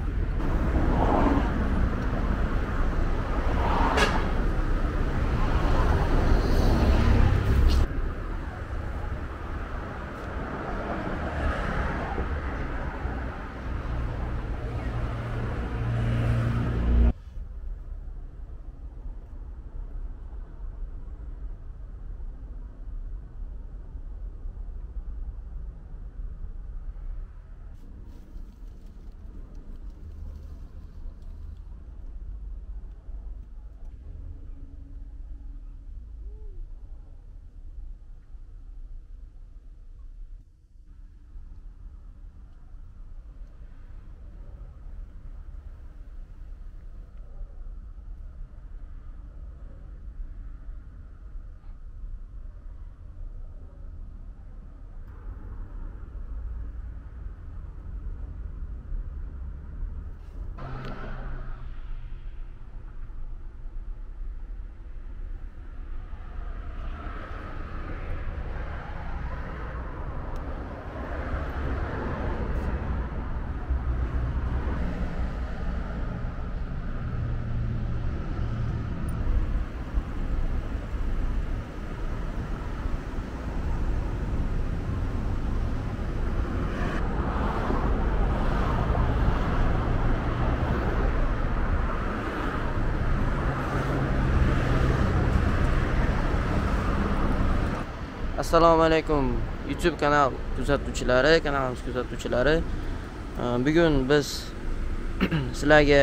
Assalomu alaykum YouTube kanal kuzatuvchilari, kanalimiz kuzatuvchilari. Bugun biz sizlarga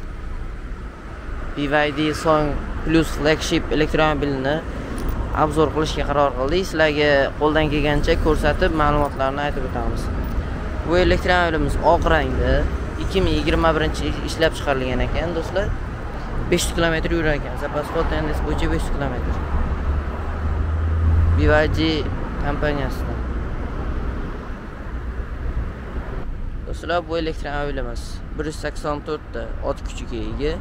BYD Song Plus flagship elektromobilini obzor qilishga qaror qildik. Sizlarga qo'ldan kelgancha ko'rsatib, ma'lumotlarni aytib o'tamiz. Bu elektromobilimiz oq rangda 2021 ishlab chiqarilgan ekan, do'stlar. 500 km yurar ekan. Zapas tendensi bo'yicha 500 km. BYD kompaniyasidan. Do'stlar, bu elektromobilimiz 184 ta ot kuchiga ega.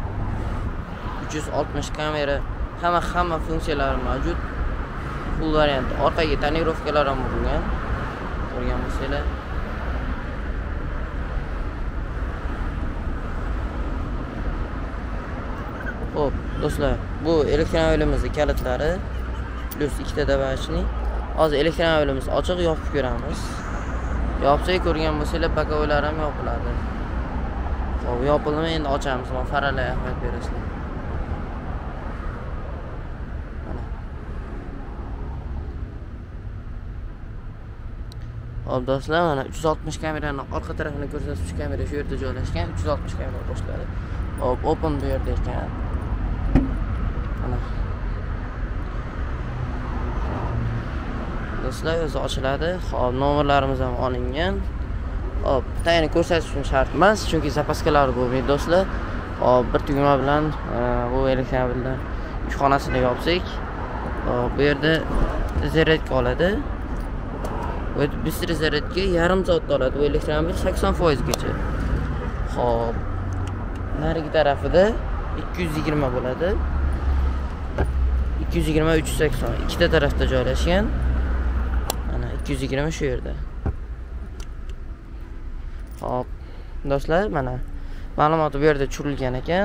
360 kamera, hamma funksiyalari mavjud. Full variant. Orqaga tonirovkalar ham bo'lgan. Ko'rgan bo'lsanglar. Xo'p, do'stlar, bu elektromobilimizning kalitlari plus 2 ta dabashli. Hozir elektromobilimiz ochiq, yopib ko'ramiz. Yopsak ko'rgan bo'lsanglar, bakovlar ham yopiladi. Xo'p, yopildi, endi ochamiz. Mana faralay ahmiyat berasizlar. Mana. Xo'p, do'stlar, mana 360 kameraning orqa tarafini ko'rsatuvchi kamera shu yerda joylashgan. 360 kamera boshlari. Hop, open bu yerda ekan. Mana. Do'stlar, o'zi ochiladi. Hop, nomerlarimiz ham olingan. Hop, tayini ko'rsatish uchun shart emas, chunki zapaskalar bo'lmaydi, do'stlar. Hop, bir tugma bilan bu elektromobilni ishxonasini yopsak, hop, bu yerda zaryadka oladi. Bu bistri zaryadka yarim soatda oladi bu elektromobil 80% gacha. Hop, narigi tarafida 220 bo'ladi. 220 380 ikkita tarafda joylashgan. 220 shu yerda. Hop, do'stlar, mana ma'lumot bu yerda tushirilgan ekan.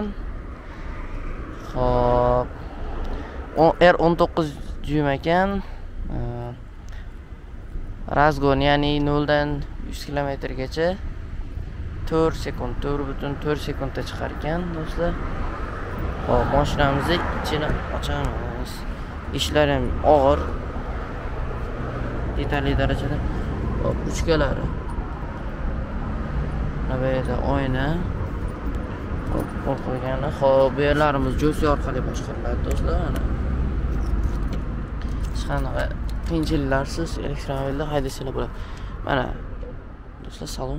Hop, R19 dyum ekan. Razgon, ya'ni 0 dan 100 km gacha 4 sekund, 4.4 sekundda chiqar ekan, do'stlar. Hop, mashinamizni ichini ochamiz. Ishlar ham og'ir. Yetarli darajada. Hop, uchkalari. Navayda oyna. Hop, qo'yilgani. Hop, bu yerlarimiz jo'si orqali boshqariladi, do'stlar. Mana. Hech qanaqa qiyinchiliklarsiz elektromobilda haydasanglar bo'ladi. Mana, do'stlar, salon.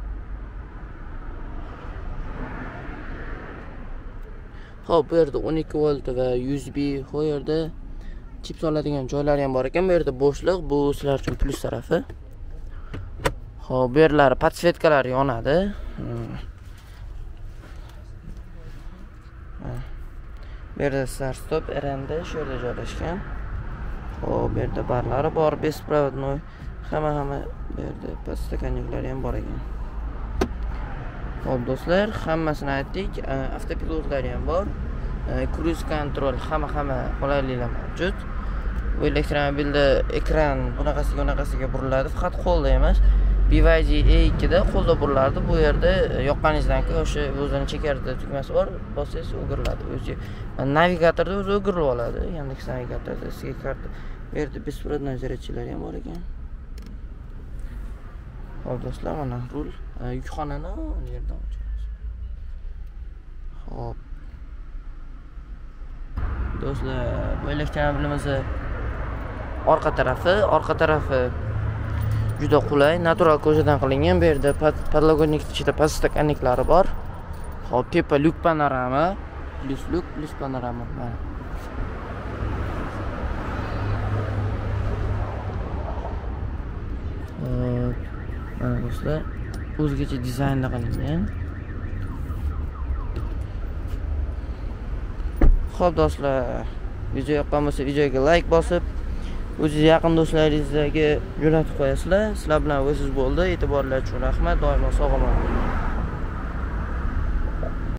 Hop, bu yerda 12 volt va USB, bu yerda chip soladigan joylari ham bor ekan. Bu yerda bo'shliq, bu sizlar uchun plus tarafi. Hop, bu yerlari podsvetkalar yonadi. Bu yerda start stop RND shu yerda joylashgan. Hop, bu yerda barlari bor, bespроводной. Hamma bu yerda podstakanniklari ham bor ekan. Xo'p do'stlar, hammasini aytdik. Avtopilotlari ham bor. Cruise control, hamma qulayliklar mavjud. Bu elektromobilda ekran bunaqasiga buriladi, faqat qo'lda emas. BYD E2 da qo'lda burilardi. Bu yerda yoqqaningizdan keyin o'sha o'zini chekarda tugmasi bor, bossangiz o'giriladi. O'zi navigatorda o'zi o'girilib oladi. Yandex navigatorda sizga karta. Bu yerda besprovодной зарядчиlar ham bor ekan. Xo'p do'stlar, mana rul, yukxonani yerdan ochamiz. Xo'p. Do'stlar, bu elektromobilimizni orqa tarafi juda qulay, natural ko'chadan qilingan. Bu yerda podlogotnik ichida podstakanniklari bor. Xo'p, tepa lyuk panorama, plus panorama. Mana. Mana do'stlar, o'zgacha dizaynda qilingan. Xo'p do'stlar, video yoqqan bo'lsa videoga like bosib, o'zingiz yaqin do'stlaringizga jo'natib qo'yasizlar. Sizlar bilan o'zingiz bo'ldi. E'tiborlar uchun rahmat. Doimo sog' omon bo'ling.